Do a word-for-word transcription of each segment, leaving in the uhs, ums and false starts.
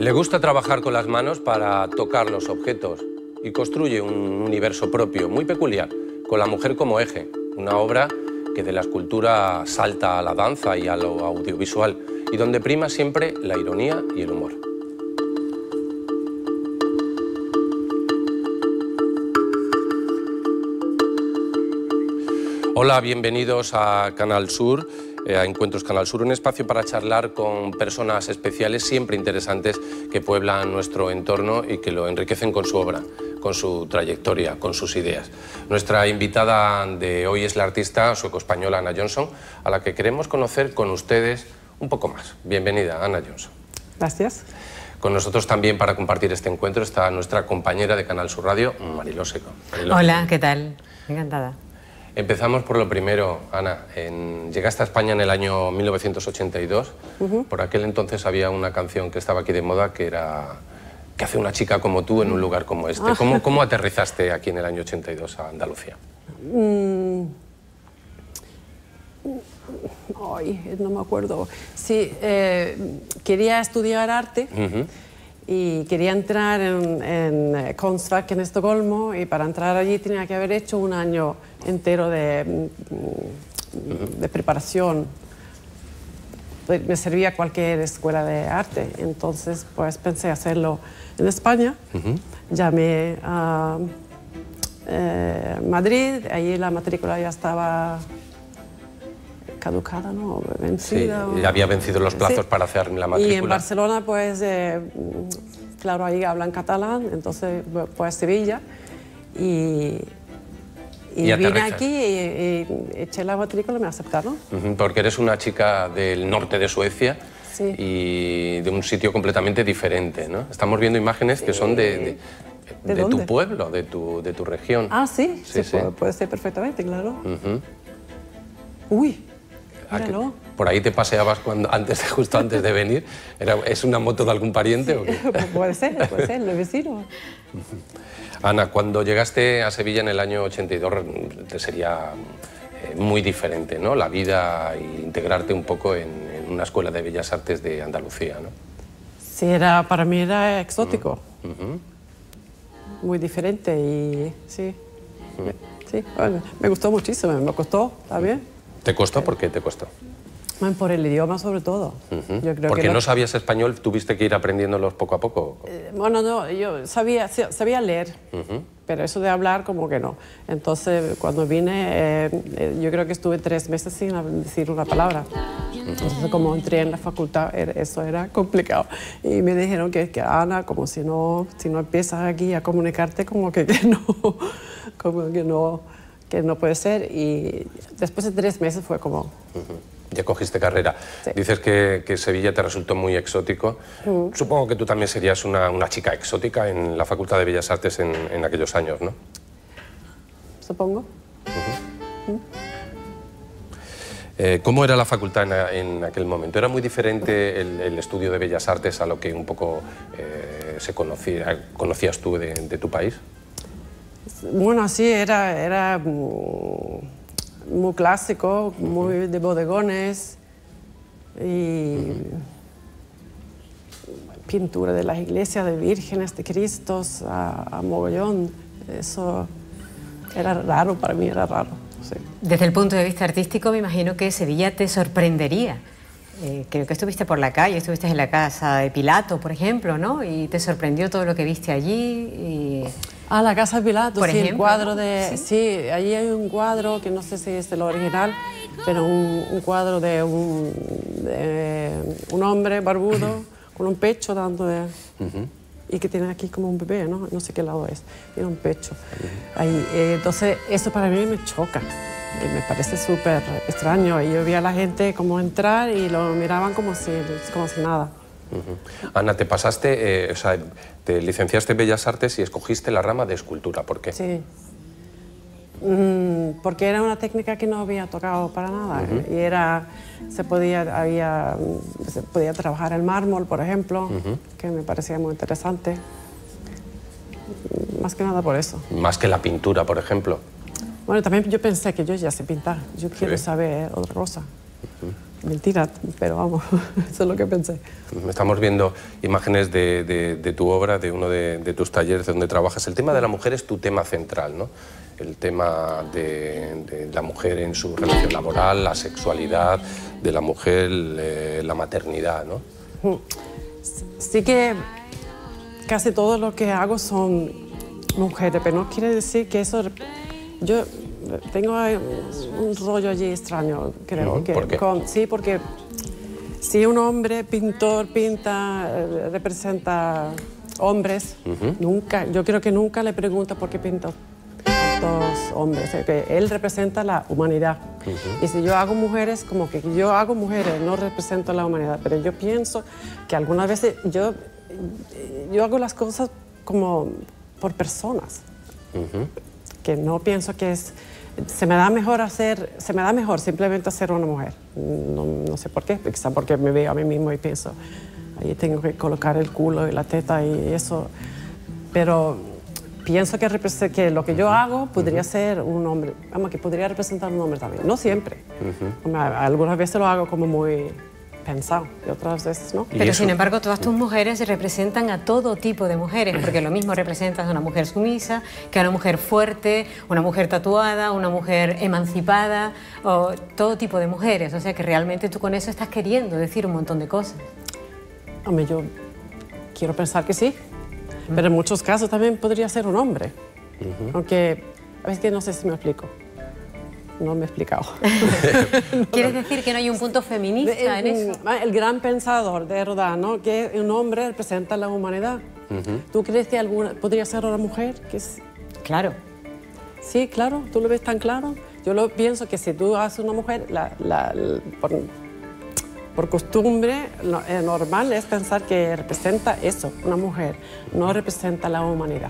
Le gusta trabajar con las manos para tocar los objetos y construye un universo propio muy peculiar, con la mujer como eje, una obra que de la escultura salta a la danza y a lo audiovisual, y donde prima siempre la ironía y el humor. Hola, bienvenidos a Canal Sur, eh, a Encuentros Canal Sur, un espacio para charlar con personas especiales, siempre interesantes, que pueblan nuestro entorno y que lo enriquecen con su obra, con su trayectoria, con sus ideas. Nuestra invitada de hoy es la artista sueco-española Anna Jonsson, a la que queremos conocer con ustedes un poco más. Bienvenida, Anna Jonsson. Gracias. Con nosotros también para compartir este encuentro está nuestra compañera de Canal Sur Radio, Mariló Seco. Mariló. Hola, ¿qué tal? Encantada. Empezamos por lo primero, Ana. En, llegaste a España en el año mil novecientos ochenta y dos. Uh-huh. Por aquel entonces había una canción que estaba aquí de moda que era ¿qué hace una chica como tú en un lugar como este? ¿Cómo, cómo aterrizaste aquí en el año ochenta y dos a Andalucía? Mm. Ay, no me acuerdo. Sí, eh, quería estudiar arte. Uh-huh. Y quería entrar en, en Konstfack en Estocolmo, y para entrar allí tenía que haber hecho un año entero de, de preparación. Me servía cualquier escuela de arte, entonces pues pensé hacerlo en España. Uh-huh. Llamé a eh, Madrid, allí la matrícula ya estaba caducada, ¿no? Vencida. Sí, ya había vencido los plazos, sí, para hacer la matrícula. Y en Barcelona, pues, eh, claro, ahí hablan catalán, entonces, pues, Sevilla. Y, y, y vine aquí y, y eché la matrícula y me aceptaron. Uh-huh, porque eres una chica del norte de Suecia. Sí. Y de un sitio completamente diferente, ¿no? Estamos viendo imágenes que son de, de, ¿De, de tu pueblo, de tu, de tu región. Ah, sí, sí, sí, sí. Puede, puede ser perfectamente, claro. Uh-huh. Uy. Míralo. ¿Por ahí te paseabas cuando, antes de, justo antes de venir? ¿Era, ¿Es una moto de algún pariente? Sí, o qué? Puede ser, puede ser, el vecino. Ana, cuando llegaste a Sevilla en el año ochenta y dos te sería eh, muy diferente, ¿no? La vida e integrarte un poco en, en una escuela de Bellas Artes de Andalucía, ¿no? Sí, era, para mí era exótico. Uh-huh. Muy diferente y sí, uh-huh. sí bueno, me gustó muchísimo, me costó también. ¿Te costó? ¿Por qué te costó? Por el idioma, sobre todo. Uh-huh. Yo creo ¿Porque que no lo... sabías español? ¿Tuviste que ir aprendiéndolos poco a poco? Eh, bueno, no, yo sabía, sabía leer, uh-huh. pero eso de hablar como que no. Entonces, cuando vine, eh, yo creo que estuve tres meses sin decir una palabra. Uh-huh. Entonces, como entré en la facultad, eso era complicado. Y me dijeron que, que Ana, como si no, si no empiezas aquí a comunicarte, como que, que no, como que no... que no puede ser, y después de tres meses fue como... Uh-huh. Ya cogiste carrera. Sí. Dices que, que Sevilla te resultó muy exótico. Uh-huh. Supongo que tú también serías una, una chica exótica en la Facultad de Bellas Artes en, en aquellos años, ¿no? Supongo. Uh-huh. Uh-huh. Eh, ¿Cómo era la facultad en, en aquel momento? ¿Era muy diferente el, el estudio de Bellas Artes a lo que un poco eh, se conocía, conocías tú de, de tu país? Bueno, sí, era, era muy clásico, muy de bodegones y uh-huh. pintura de las iglesias, de vírgenes, de Cristos, a, a mogollón. Eso era raro, para mí era raro. Sí. Desde el punto de vista artístico, me imagino que Sevilla te sorprendería. Eh, creo que estuviste por la calle, estuviste en la casa de Pilato, por ejemplo, ¿no? Y te sorprendió todo lo que viste allí. Y... Ah, la casa de Pilato, por sí, ejemplo, el cuadro ¿no? de... Sí. sí, allí hay un cuadro que no sé si es el original, pero un, un cuadro de un, de un hombre barbudo con un pecho dando de... Uh-huh. Y que tiene aquí como un bebé, ¿no? No sé qué lado es, tiene un pecho. Uh-huh. Ahí, eh, entonces, eso para mí me choca. Me parece súper extraño. Y yo vi a la gente como entrar y lo miraban como si, como si nada. Uh-huh. Ana, te pasaste, eh, o sea, te licenciaste en Bellas Artes y escogiste la rama de escultura. ¿Por qué? Sí. Mm, porque era una técnica que no había tocado para nada. Uh-huh. Y era, se podía, había, se podía trabajar el mármol, por ejemplo, uh-huh. que me parecía muy interesante. Más que nada por eso. Más que la pintura, por ejemplo. Bueno, también yo pensé que yo ya sé pintar, yo quiero sí. saber otra cosa. Uh-huh. mentira, pero vamos, eso es lo que pensé. Estamos viendo imágenes de, de, de tu obra, de uno de, de tus talleres donde trabajas. El tema de la mujer es tu tema central, ¿no? El tema de, de la mujer en su relación laboral, la sexualidad de la mujer, eh, la maternidad, ¿no? Sí que casi todo lo que hago son mujeres, pero no quiere decir que eso... Yo tengo un rollo allí extraño, creo. Uh-huh. que ¿Por qué? Con, sí, porque si un hombre pintor pinta, eh, representa hombres, uh-huh. nunca, yo creo que nunca le pregunta por qué pinta tantos hombres, o sea, que él representa la humanidad. Uh-huh. Y si yo hago mujeres, como que yo hago mujeres, no represento la humanidad, pero yo pienso que algunas veces yo, yo hago las cosas como por personas. Uh-huh. Que no pienso que es... Se me da mejor hacer... Se me da mejor simplemente ser una mujer. No, no sé por qué, quizá porque me veo a mí mismo y pienso, ahí tengo que colocar el culo y la teta y eso. Pero pienso que, que lo que yo hago podría uh-huh. ser un hombre, vamos, que podría representar un hombre también. No siempre. Uh-huh. Algunas veces lo hago como muy... pensado, y otras veces no. Pero sin embargo todas tus mujeres representan a todo tipo de mujeres, porque lo mismo representas a una mujer sumisa, que a una mujer fuerte, una mujer tatuada, una mujer emancipada, o todo tipo de mujeres, o sea que realmente tú con eso estás queriendo decir un montón de cosas. Hombre, yo quiero pensar que sí, uh-huh. pero en muchos casos también podría ser un hombre, uh-huh. aunque a veces que no sé si me explico. No me he explicado. ¿Quieres decir que no hay un punto feminista el, en eso? El gran pensador de Rodin, ¿no? Que un hombre representa la humanidad. Uh-huh. ¿Tú crees que alguna, podría ser una mujer? Que es... Claro. Sí, claro. ¿Tú lo ves tan claro? Yo lo pienso que si tú haces una mujer, la, la, la, por, por costumbre lo, eh, normal es pensar que representa eso, una mujer. No representa la humanidad.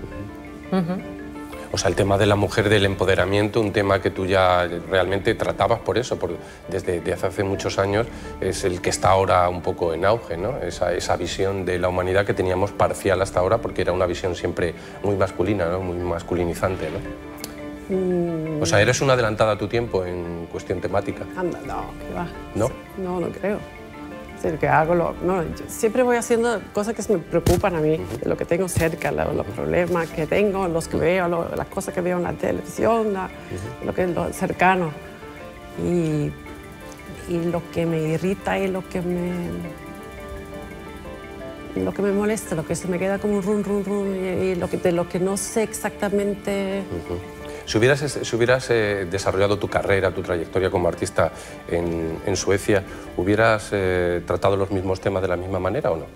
Uh-huh. O sea, el tema de la mujer, del empoderamiento, un tema que tú ya realmente tratabas por eso, por, desde, desde hace muchos años, es el que está ahora un poco en auge, ¿no? Esa, esa visión de la humanidad que teníamos parcial hasta ahora, porque era una visión siempre muy masculina, ¿no? Muy masculinizante, ¿no? Mm. O sea, eres una adelantada a tu tiempo en cuestión temática. Anda, no, ¿qué va? ¿No? No, no creo. Sí, lo que hago, lo, no, siempre voy haciendo cosas que me preocupan a mí, uh-huh. lo que tengo cerca, lo, los problemas que tengo, los que veo, lo, las cosas que veo en la televisión, la, uh-huh. lo que es lo cercano. Y, y lo que me irrita y lo que me, lo que me molesta, lo que se me queda como un run, run, run, y, y lo que, de lo que no sé exactamente... Uh-huh. Si hubieras, si hubieras eh, desarrollado tu carrera, tu trayectoria como artista en, en Suecia, ¿hubieras eh, tratado los mismos temas de la misma manera o no?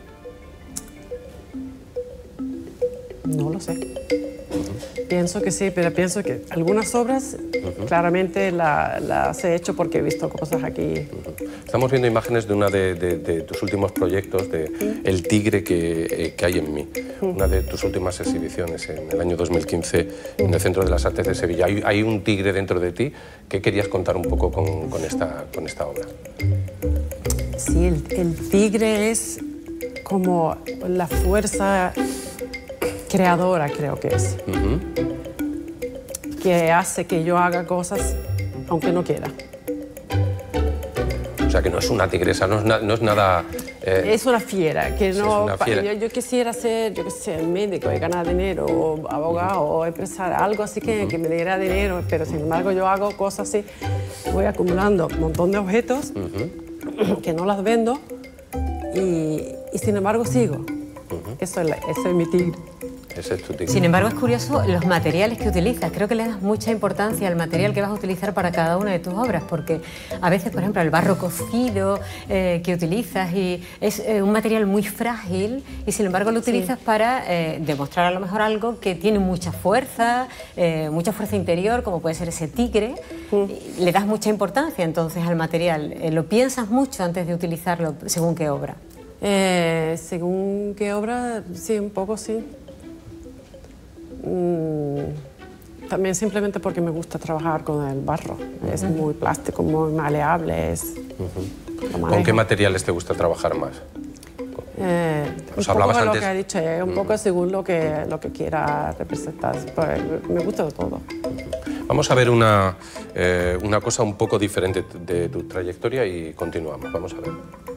No lo sé. Uh-huh. Pienso que sí, pero pienso que algunas obras uh-huh. claramente la, las he hecho porque he visto cosas aquí. Uh-huh. Estamos viendo imágenes de uno de, de, de tus últimos proyectos, de uh-huh. El tigre que, eh, que hay en mí, uh-huh. una de tus últimas exhibiciones en el año dos mil quince uh-huh. en el Centro de las Artes de Sevilla. Hay, hay un tigre dentro de ti. ¿Qué querías contar un poco con, con, esta, con esta obra? Sí, el, el tigre es como la fuerza creadora, creo que es, uh-huh. que hace que yo haga cosas aunque no quiera. O sea, que no es una tigresa, no es, na, no es nada... Eh, es una fiera, que sí, no... Es una fiera. Yo, yo quisiera ser, yo qué sé, médico y ganar dinero, o abogado, uh-huh. o empresario, algo así que, uh-huh. que me diera dinero, pero sin embargo yo hago cosas así, voy acumulando un montón de objetos uh-huh. que no las vendo y, y sin embargo sigo. Uh-huh. Eso es la, ese es mi tigre. Ese es tu tigre. Sin embargo, es curioso los materiales que utilizas. Creo que le das mucha importancia al material que vas a utilizar para cada una de tus obras, porque a veces, por ejemplo, el barro cocido eh, que utilizas y es eh, un material muy frágil y sin embargo lo utilizas sí. para eh, demostrar a lo mejor algo que tiene mucha fuerza, eh, mucha fuerza interior, como puede ser ese tigre. Mm. Le das mucha importancia entonces al material. Eh, ¿Lo piensas mucho antes de utilizarlo según qué obra? Eh, según qué obra, sí, un poco sí. Mm, también simplemente porque me gusta trabajar con el barro. Uh-huh. Es muy plástico, muy maleable. Es, uh-huh. ¿Con qué materiales te gusta trabajar más? Eh, un poco antes... lo que he dicho, eh, un uh-huh. poco según lo que, lo que quiera representar. Pues, me gusta de todo. Uh-huh. Vamos a ver una, eh, una cosa un poco diferente de tu trayectoria y continuamos. Vamos a ver.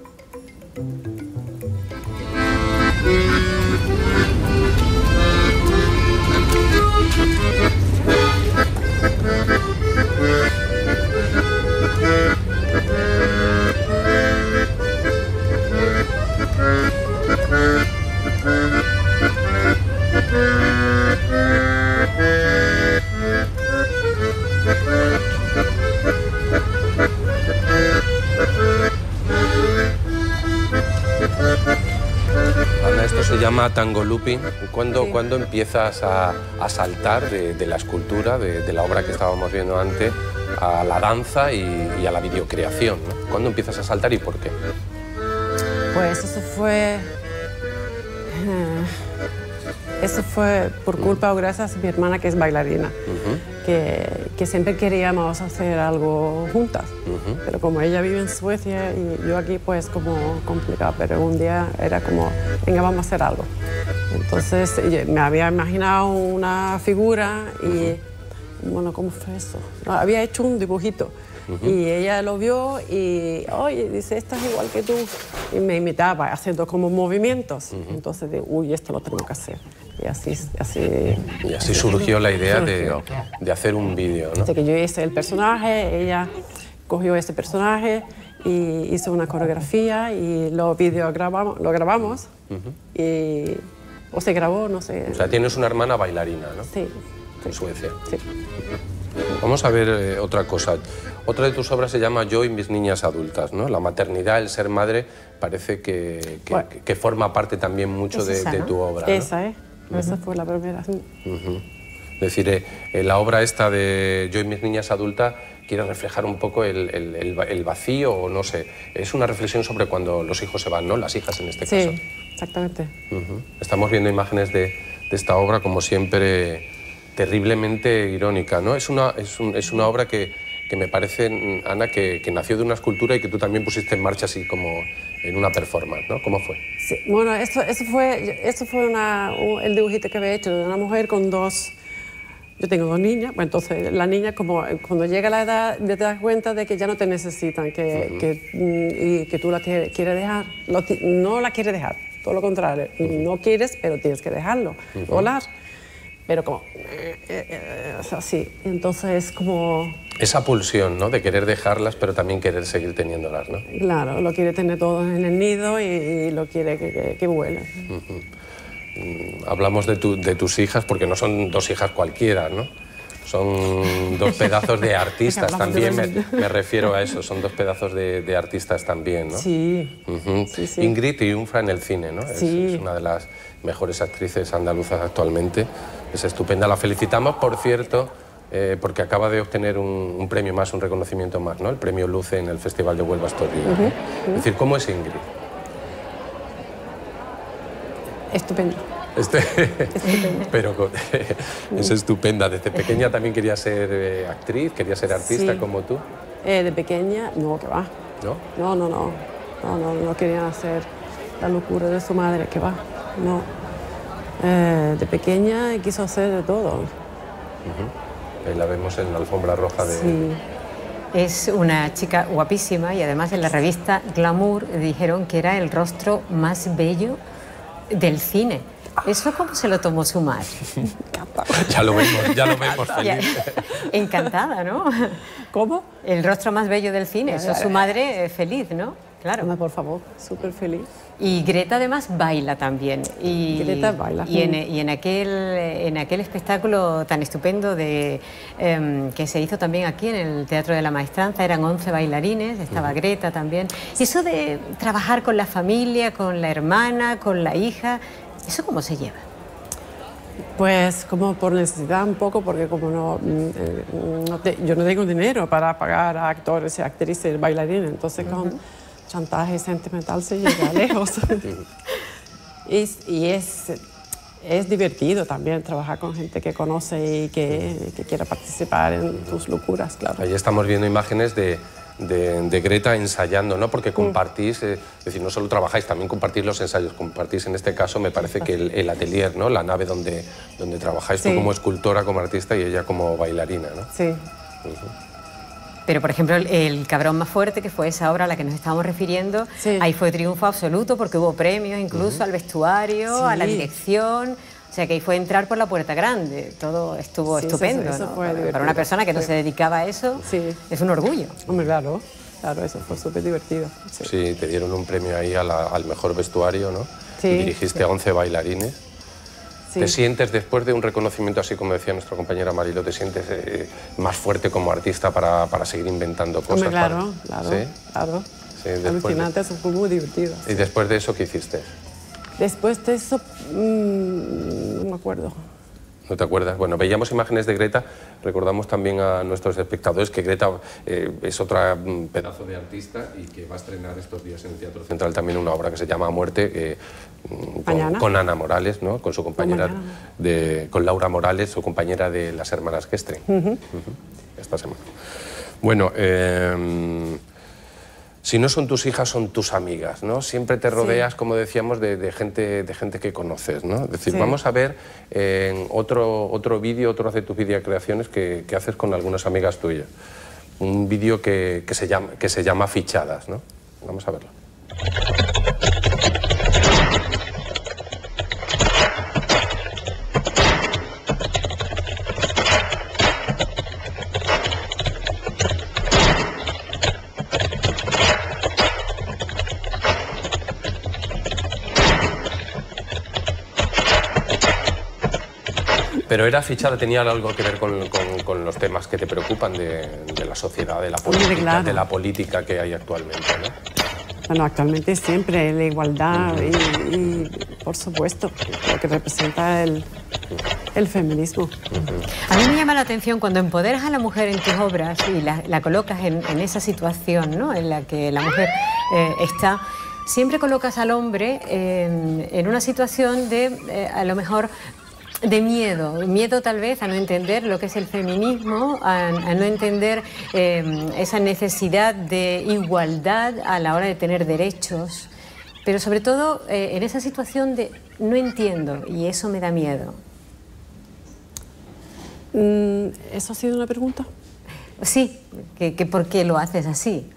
Ana, esto se llama tango looping. ¿Cuándo, sí. ¿cuándo empiezas a, a saltar de, de la escultura, de, de la obra que estábamos viendo antes, a la danza y, y a la videocreación, ¿no? ¿Cuándo empiezas a saltar y por qué? Pues eso fue... Eh, eso fue por culpa o gracias a mi hermana, que es bailarina, uh-huh. que, que siempre queríamos hacer algo juntas. Uh-huh. Pero como ella vive en Suecia y yo aquí, pues como complicado. Pero un día era como, venga, vamos a hacer algo. Entonces me había imaginado una figura y, uh-huh. bueno, ¿cómo fue eso? No, había hecho un dibujito. Uh-huh. Y ella lo vio y, oye, dice, esta es igual que tú. Y me imitaba haciendo como movimientos. Uh-huh. Entonces, de, uy, esto lo tengo que hacer. Y así, así, y así surgió la idea surgió. De, de hacer un vídeo, ¿no? Así que yo hice el personaje, ella cogió ese personaje y hizo una coreografía y lo videograbamos, lo grabamos. Uh-huh. y, o se grabó, no sé. O sea, tienes una hermana bailarina, ¿no? Sí. En Suecia. Sí. Vamos a ver eh, otra cosa. Otra de tus obras se llama Yo y mis niñas adultas, ¿no? La maternidad, el ser madre, parece que, que, bueno, que forma parte también mucho de, esa, de tu obra, ¿no? Esa, ¿eh? Uh-huh. Esa fue la primera. Uh-huh. Es decir, eh, la obra esta de Yo y mis niñas adultas quiere reflejar un poco el, el, el, el vacío, o no sé, es una reflexión sobre cuando los hijos se van, ¿no? Las hijas en este sí, caso. Sí, exactamente. Uh-huh. Estamos viendo imágenes de, de esta obra, como siempre, terriblemente irónica, ¿no? Es una, es un, es una obra que, que me parece, Ana, que, que nació de una escultura y que tú también pusiste en marcha así como en una performance, ¿no? ¿Cómo fue? Sí, bueno, esto, eso fue, eso fue una, el dibujito que había hecho de una mujer con dos... Yo tengo dos niñas, pues entonces la niña, como cuando llega la edad, te das cuenta de que ya no te necesitan, que, uh-huh. que, y que tú la quieres dejar. Lo, no la quieres dejar, todo lo contrario. Uh-huh. No quieres, pero tienes que dejarlo, uh-huh. volar. Pero como, eh, eh, es así, entonces como... Esa pulsión, ¿no?, de querer dejarlas, pero también querer seguir teniéndolas, ¿no? Claro, lo quiere tener todo en el nido y, y lo quiere que, que, que vuele. Uh-huh. Hablamos de, tu, de tus hijas porque no son dos hijas cualquiera, ¿no? Son dos pedazos de artistas también, me, me refiero a eso, son dos pedazos de, de artistas también, ¿no? Sí. Uh-huh. sí, sí. Ingrid triunfa en el cine, ¿no? Sí. Es, es una de las mejores actrices andaluzas actualmente. Es estupenda, la felicitamos, por cierto, eh, porque acaba de obtener un, un premio más, un reconocimiento más, ¿no? El premio Luce en el Festival de Huelva Story. Uh-huh. Uh-huh. Es decir, ¿cómo es Ingrid? Estupenda. Este, pero es estupenda. Desde pequeña también quería ser eh, actriz, quería ser artista, sí. como tú. Eh, de pequeña, no, que va. ¿No? No, no, no. No, no, no quería hacer la locura de su madre, que va. No. Eh, de pequeña quiso hacer de todo. Uh-huh. Ahí la vemos en la alfombra roja de... Sí. Es una chica guapísima y además en la revista Glamour dijeron que era el rostro más bello del cine. ¿Eso cómo se lo tomó su madre? Ya lo vemos, ya lo vemos feliz. Encantada, ¿no? ¿Cómo? El rostro más bello del cine. Eso es su madre eh, feliz, ¿no? Claro. Hombre, por favor, súper feliz. Y Greta además baila también. Y, Greta baila. Y, en, y en, aquel, en aquel espectáculo tan estupendo de, eh, que se hizo también aquí en el Teatro de la Maestranza, eran once bailarines, estaba uh-huh. Greta también. Y eso de trabajar con la familia, con la hermana, con la hija, ¿eso cómo se lleva? Pues como por necesidad un poco, porque como no, no te, yo no tengo dinero para pagar a actores y actrices, bailarines, entonces uh-huh. con chantaje sentimental se llega lejos. y, y es, es divertido también trabajar con gente que conoce y que, que quiera participar en tus locuras, claro. Ahí estamos viendo imágenes de, de, de Greta ensayando, ¿no? Porque compartís, eh, es decir, no solo trabajáis, también compartís los ensayos, compartís en este caso, me parece que el, el atelier, ¿no? La nave donde, donde trabajáis, sí. Tú como escultora, como artista y ella como bailarina, ¿no? Sí. Uh-huh. Pero, por ejemplo, el, el Cabrón más fuerte, que fue esa obra a la que nos estábamos refiriendo, sí. Ahí fue triunfo absoluto porque hubo premios incluso uh-huh. al vestuario, sí. A la dirección. O sea, que ahí fue entrar por la puerta grande. Todo estuvo sí, estupendo, eso, eso ¿no? Para, para una persona que no se dedicaba a eso, sí. Es un orgullo. Hombre, claro, claro, eso fue súper divertido. Sí. Sí, te dieron un premio ahí a la, al mejor vestuario, ¿no? Sí. Y dirigiste sí. a once bailarines. Sí. ¿Te sientes, después de un reconocimiento, así como decía nuestra compañera Marilo, te sientes eh, más fuerte como artista para, para seguir inventando cosas? Hombre, claro, para... claro, ¿Sí? claro. Sí, alucinante, de... eso fue muy divertido. ¿Y sí. después de eso qué hiciste? Después de eso, mmm, no me acuerdo. ¿No te acuerdas? Bueno, veíamos imágenes de Greta, recordamos también a nuestros espectadores que Greta eh, es otra um, pedazo de artista y que va a estrenar estos días en el Teatro Central también una obra que se llama Muerte, eh, con, con Ana Morales, ¿no? Con su compañera, de, con Laura Morales, su compañera de las hermanas Gestre, uh-huh. Uh-huh. Esta semana. Bueno, eh, si no son tus hijas, son tus amigas, ¿no? Siempre te rodeas, sí. Como decíamos, de, de, gente, de gente que conoces, ¿no? Es decir, sí. Vamos a ver eh, otro, otro vídeo, otro de tus videocreaciones que, que haces con algunas amigas tuyas. Un vídeo que, que, se llama, que se llama Fichadas, ¿no? Vamos a verlo. Pero era fichada, tenía algo que ver con, con, con los temas que te preocupan de, de la sociedad, de la política, claro. De la política que hay actualmente, ¿no? Bueno, actualmente siempre la igualdad uh-huh. y, y, por supuesto, lo que representa el, el feminismo. Uh-huh. A mí me llama la atención cuando empoderas a la mujer en tus obras y la, la colocas en, en esa situación, ¿no? En la que la mujer eh, está, siempre colocas al hombre eh, en una situación de, eh, a lo mejor, de miedo, miedo tal vez a no entender lo que es el feminismo, a, a no entender eh, esa necesidad de igualdad a la hora de tener derechos, pero sobre todo eh, en esa situación de no entiendo y eso me da miedo. ¿Eso ha sido una pregunta? Sí, que, que ¿por qué lo haces así?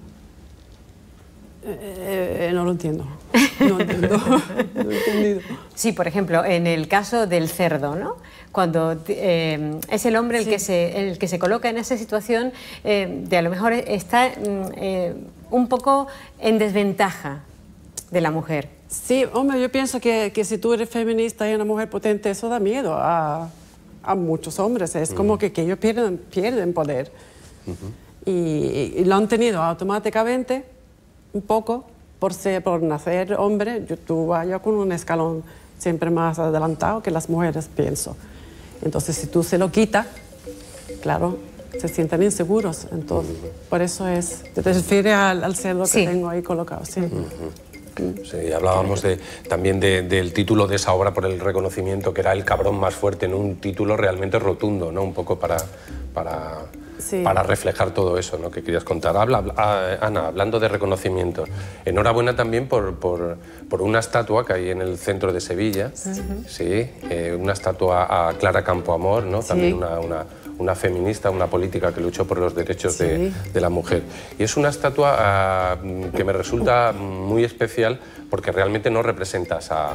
Eh, no lo entiendo. No entiendo. No he entendido. Sí, por ejemplo, en el caso del cerdo, ¿no? Cuando eh, es el hombre el, sí. que se, el que se coloca en esa situación, eh, de a lo mejor está eh, un poco en desventaja de la mujer. Sí, hombre, yo pienso que, que si tú eres feminista y una mujer potente, eso da miedo a, a muchos hombres. Es uh-huh. como que, que ellos pierden, pierden poder. Uh-huh. y, y lo han tenido automáticamente, un poco, por, ser, por nacer hombre. Yo, tú vayas con un escalón siempre más adelantado que las mujeres, pienso. Entonces, si tú se lo quitas, claro, se sienten inseguros. Entonces, por eso es... Te refieres al, al cerdo sí. que tengo ahí colocado, sí. Uh-huh. Sí, hablábamos de, también de, del título de esa obra por el reconocimiento, que era El cabrón más fuerte, ¿no? Un título realmente rotundo, ¿no? Un poco para... para... Sí. Para reflejar todo eso, ¿no? Que querías contar. Habla, habla, Ana, hablando de reconocimiento, enhorabuena también por, por, por una estatua que hay en el centro de Sevilla, uh-huh. sí, eh, una estatua a Clara Campoamor, ¿no? Sí. También una, una, una feminista, una política que luchó por los derechos sí. de, de la mujer. Y es una estatua uh, que me resulta muy especial porque realmente no representas a, a,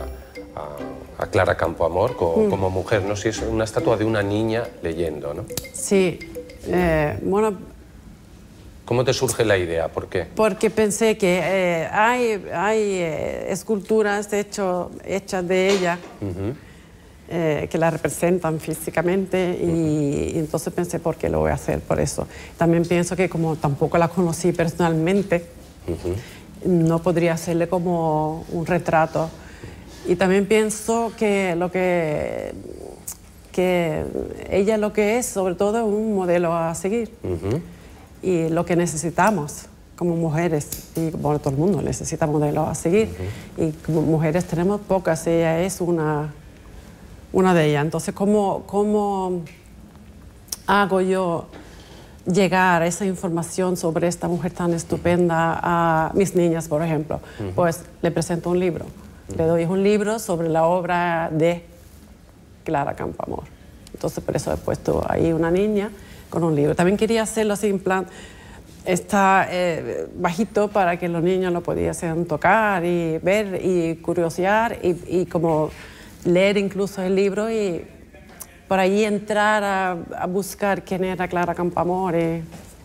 a Clara Campoamor como, uh-huh. como mujer, ¿no? Sí, es una estatua de una niña leyendo, ¿no? Sí. Eh, bueno, ¿cómo te surge la idea? ¿Por qué? Porque pensé que eh, hay, hay eh, esculturas hecho, hechas de ella uh-huh. eh, que la representan físicamente y, uh-huh. y entonces pensé, ¿por qué lo voy a hacer? Por eso. También pienso que como tampoco la conocí personalmente, uh-huh. no podría hacerle como un retrato. Y también pienso que lo que... que ella lo que es, sobre todo, es un modelo a seguir. Uh-huh. Y lo que necesitamos como mujeres, y bueno, todo el mundo necesita modelos a seguir, uh-huh. y como mujeres tenemos pocas, ella es una, una de ellas. Entonces, ¿cómo, cómo hago yo llegar esa información sobre esta mujer tan estupenda a mis niñas, por ejemplo, uh-huh. pues le presento un libro. Uh-huh. Le doy un libro sobre la obra de Clara Campoamor. Entonces, por eso he puesto ahí una niña con un libro. También quería hacerlo así en plan, está eh, bajito para que los niños lo pudiesen tocar y ver y curiosear y, y como leer incluso el libro y por ahí entrar a, a buscar quién era Clara Campoamor. Y...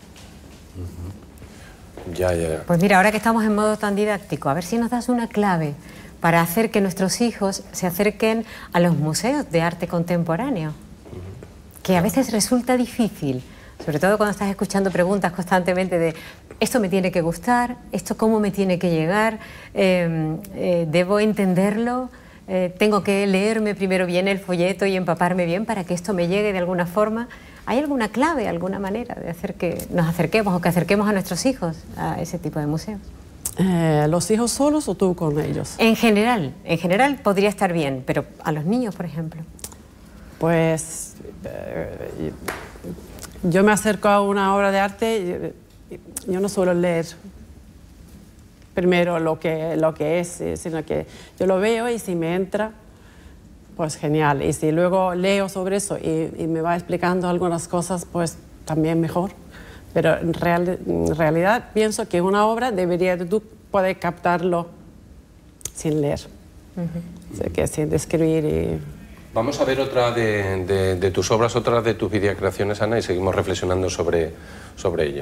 Uh-huh. Ya, ya, ya. Pues mira, ahora que estamos en modo tan didáctico, a ver si nos das una clave para hacer que nuestros hijos se acerquen a los museos de arte contemporáneo, uh-huh. que a veces resulta difícil, sobre todo cuando estás escuchando preguntas constantemente de esto me tiene que gustar, esto cómo me tiene que llegar, eh, eh, debo entenderlo. Eh, tengo que leerme primero bien el folleto y empaparme bien para que esto me llegue de alguna forma. ¿Hay alguna clave, alguna manera de hacer que nos acerquemos o que acerquemos a nuestros hijos a ese tipo de museos? Eh, ¿Los hijos solos o tú con ellos? En general, en general podría estar bien, pero a los niños, por ejemplo. Pues eh, yo me acerco a una obra de arte, yo no suelo leer primero lo que, lo que es, sino que yo lo veo y si me entra, pues genial. Y si luego leo sobre eso y, y me va explicando algunas cosas, pues también mejor. Pero en, real, en realidad pienso que una obra debería de tú poder captarlo sin leer, uh-huh. o sea, que sin describir. Y... Vamos a ver otra de, de, de tus obras, otra de tus videocreaciones, Ana, y seguimos reflexionando sobre, sobre ello.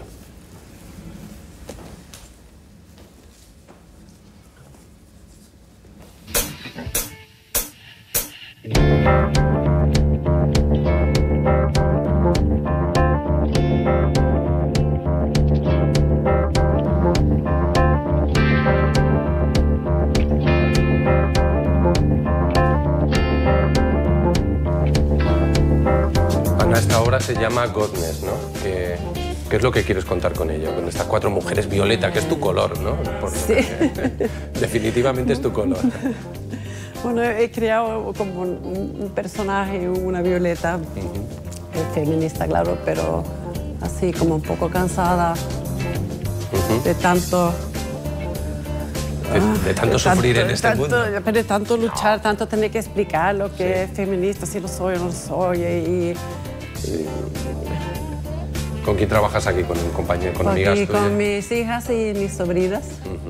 Ana, esta obra se llama Godness, ¿no? ¿Qué, ¿Qué es lo que quieres contar con ello? Con estas cuatro mujeres, violeta, que es tu color, ¿no? Por sí. Que, definitivamente es tu color. Bueno, he creado como un, un personaje, una violeta, uh-huh. feminista, claro, pero así como un poco cansada uh-huh. de tanto... De, de tanto de sufrir tanto, en este tanto, mundo. Pero de tanto luchar, tanto tener que explicar lo que sí. es feminista, si lo soy o no lo soy. Y, y... ¿Con quién trabajas aquí? ¿Con un compañero, con aquí, amigas tuyas? Con mis hijas y mis sobrinas. Uh-huh.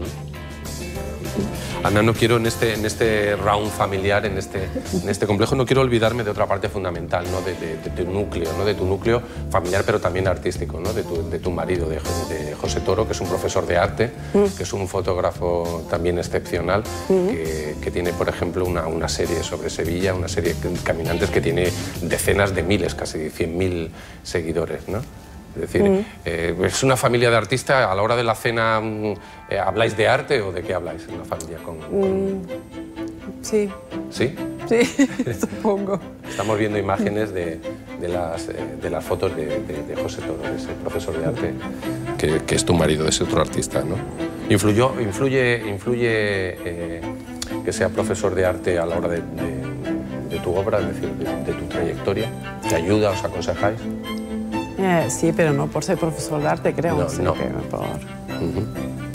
Ana, no quiero en este, en este round familiar, en este, en este complejo, no quiero olvidarme de otra parte fundamental, ¿no? de, de, de tu núcleo, ¿no? de tu núcleo familiar, pero también artístico, ¿no? de, tu, de tu marido, de, de José Toro, que es un profesor de arte, mm. que es un fotógrafo también excepcional, mm. que, que tiene, por ejemplo, una, una serie sobre Sevilla, una serie de caminantes que tiene decenas de miles, casi cien mil seguidores, ¿no? Es decir, mm. eh, ¿es una familia de artistas? ¿A la hora de la cena eh, habláis de arte o de qué habláis en la familia? Con, con... Mm. Sí. ¿Sí? Sí, supongo. Estamos viendo imágenes de, de, las, eh, de las fotos de, de, de José Toro, ese profesor de arte, que, que es tu marido, de ese otro artista, ¿no? ¿Influyó, influye influye eh, que sea profesor de arte a la hora de, de, de tu obra, es decir, de, de tu trayectoria? ¿Te ayuda, os aconsejáis? Eh, sí, pero no por ser profesor de arte, creo. No, no. Que por... uh-huh.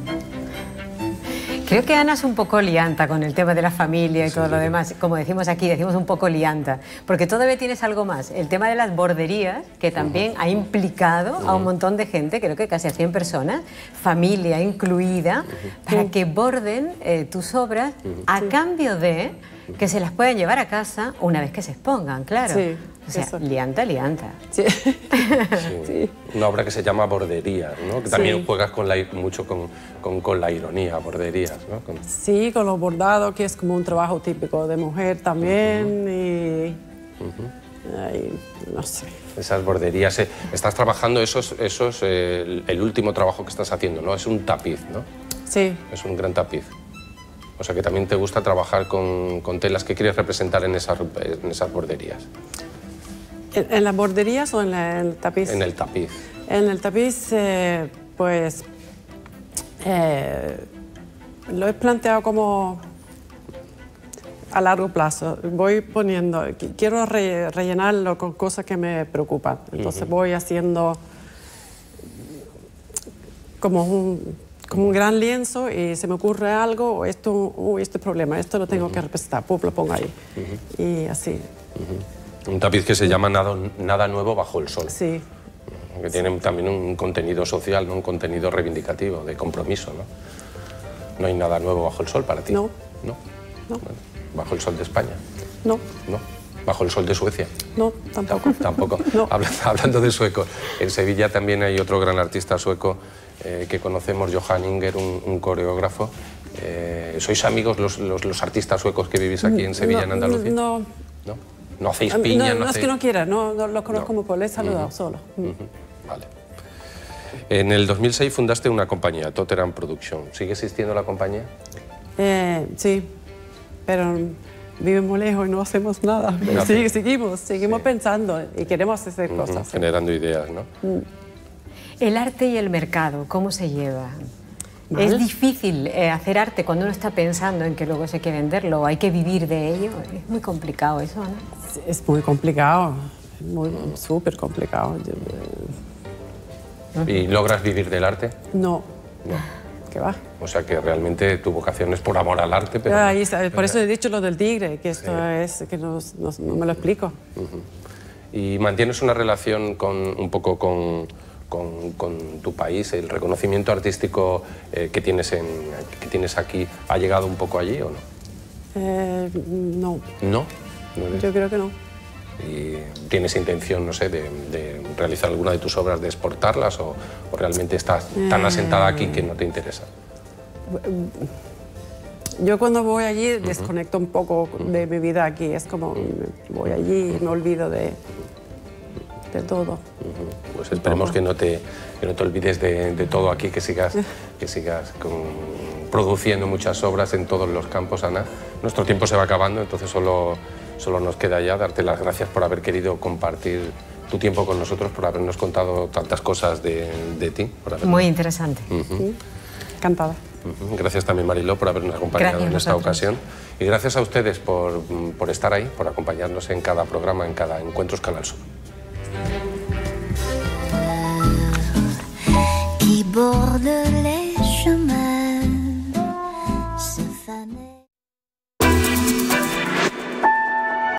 Creo que Ana es un poco lianta con el tema de la familia y sí, todo sí. lo demás. Como decimos aquí, decimos un poco lianta. Porque todavía tienes algo más. El tema de las borderías, que también uh-huh. ha implicado uh-huh. a un montón de gente, creo que casi a cien personas, familia incluida, uh-huh. para que borden eh, tus obras uh-huh. a cambio de que se las puedan llevar a casa una vez que se expongan, claro. Sí. O sea, eso. lianta, lianta. Sí. Sí. Sí. Una obra que se llama Borderías, ¿no? Que también sí. juegas con la, mucho con, con, con la ironía, borderías, ¿no? Con... Sí, con los bordados, que es como un trabajo típico de mujer también. Uh-huh. Y... Uh-huh. Ay, no sé. Esas borderías. Eh, estás trabajando, eso es, eso es eh, el, el último trabajo que estás haciendo, ¿no? Es un tapiz, ¿no? Sí. Es un gran tapiz. O sea que también te gusta trabajar con, con telas que quieres representar en esas, en esas borderías. ¿En, en las borderías o en, la, en el tapiz? En el tapiz. En el tapiz, eh, pues, eh, lo he planteado como a largo plazo. Voy poniendo, quiero re, rellenarlo con cosas que me preocupan. Entonces uh-huh. voy haciendo como un, como un gran lienzo y se me ocurre algo, o esto, uh, este problema, esto lo tengo uh-huh. que representar, pues lo pongo ahí. Uh-huh. Y así. Uh-huh. Un tapiz que se llama Nada, Nada Nuevo Bajo el Sol. Sí. Que tiene también un contenido social, ¿no? Un contenido reivindicativo, de compromiso, ¿no? No hay nada nuevo bajo el sol para ti. No. ¿No? No. Bueno, ¿bajo el sol de España? No. ¿No? ¿Bajo el sol de Suecia? No, tampoco. Tampoco. No. Hablando de suecos, en Sevilla también hay otro gran artista sueco eh, que conocemos, Johan Inger, un, un coreógrafo. Eh, ¿Sois amigos los, los, los artistas suecos que vivís aquí en Sevilla, no, en Andalucía? No. ¿No? ¿No hacéis piña? No, No, no hacéis... es que no quiera, no, no lo conozco no. muy poco, le he saludado uh-huh. solo. Uh-huh. Vale. En el dos mil seis fundaste una compañía, Totteran Production. ¿Sigue existiendo la compañía? Eh, sí, pero vivimos lejos y no hacemos nada. No, sí, seguimos, seguimos sí. pensando y queremos hacer cosas. Uh-huh. Generando ideas, ¿no? Mm. El arte y el mercado, ¿cómo se lleva? ¿Vale? ¿Es difícil eh, hacer arte cuando uno está pensando en que luego se hay que venderlo o hay que vivir de ello? Es muy complicado eso, ¿no? Es muy complicado, muy, súper complicado. ¿Y logras vivir del arte? No. No. ¿Qué va? O sea que realmente tu vocación es por amor al arte, pero... Ahí, por eso he dicho lo del tigre, que esto sí. es... que no, no, no me lo explico. Uh-huh. ¿Y mantienes una relación con, un poco con, con, con tu país? ¿El reconocimiento artístico eh, que, tienes en, que tienes aquí ha llegado un poco allí o no? Eh, no. ¿No? ¿No Yo creo que no. ¿Y tienes intención, no sé, de, de realizar alguna de tus obras, de exportarlas o, o realmente estás tan asentada aquí que no te interesa? Yo cuando voy allí uh-huh. desconecto un poco de mi vida aquí, es como voy allí y me olvido de, de todo. Uh-huh. Pues esperemos que no te, que no te olvides de, de todo aquí, que sigas, que sigas con, produciendo muchas obras en todos los campos, Ana. Nuestro tiempo se va acabando, entonces solo... Solo nos queda ya darte las gracias por haber querido compartir tu tiempo con nosotros, por habernos contado tantas cosas de, de ti. Por habernos... Muy interesante. Uh-huh. Sí. Encantada. Uh-huh. Gracias también, Mariló, por habernos acompañado gracias en esta vosotros. ocasión. Y gracias a ustedes por, por estar ahí, por acompañarnos en cada programa, en cada Encuentros Canal Sur.